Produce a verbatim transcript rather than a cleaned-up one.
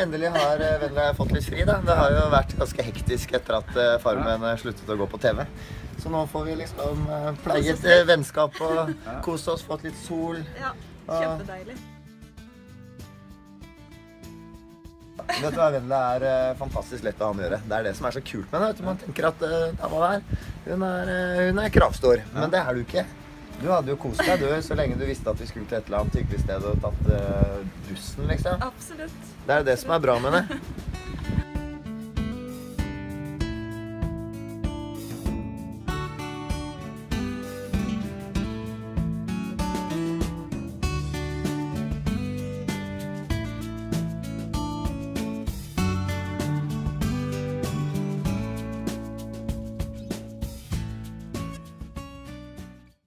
endelig har Vendela fått litt fri da. Det har jo vært ganske hektisk etter at Farmen sluttet å gå på T V. Så nå får vi liksom pleiet vennskap og kose oss, fått litt sol. Ja, kjempedeilig. Vet du hva, Vendela er fantastisk lett å ha med å gjøre. Det er det som er så kult med henne. Man tenker at dama der, hun er, hun er kravstor, men det er du ikke. Du hadde jo kost deg, du, så lenge du visste at vi skulle til et eller annet hyggelig sted og tatt uh, bussen, liksom. Absolutt. Det er det som er bra med det.